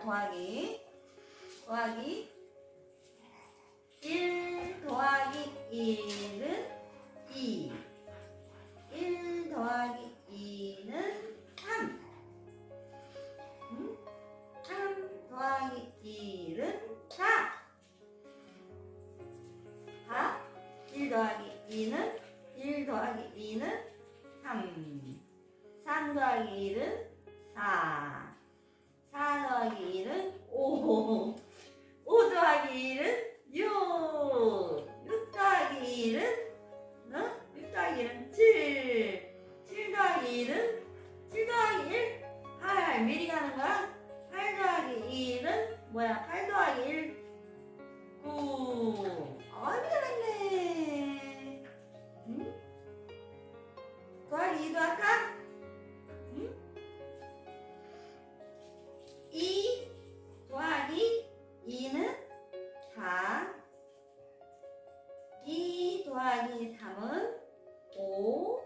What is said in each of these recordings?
더하기 1 더하기 1은 2. 1 더하기 2는 3. 3 더하기 1은 4. 1 더하기 2는 3. 3 더하기 1은 4. 4 더하기 1은 5. 5 더하기 1은 6. 6 더하기 1은 7. 7 더하기 1은 7 더하기 1. 8. 미리 가는 거야? 8 더하기 1은 뭐야? 8 더하기 1. 9. 아이고 잘했네. 응? 더하기 2도 할까? 응? 2 더하기 2는 4. 2 더하기 3은 5.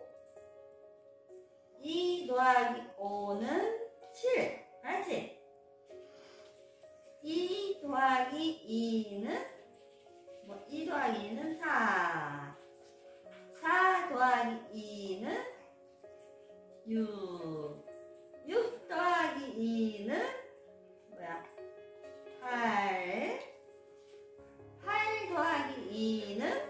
2 더하기 5는 7. 알지? 2 더하기 2는 2 더하기 2는 4. 4 더하기 2는 6. 6 더하기 2는 뭐야? 8. 8 더하기 2는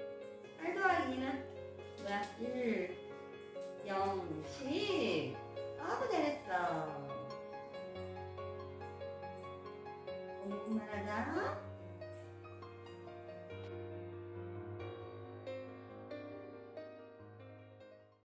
뭐야? 1. 0, 10. 아주 잘했어. 공부 그만하자.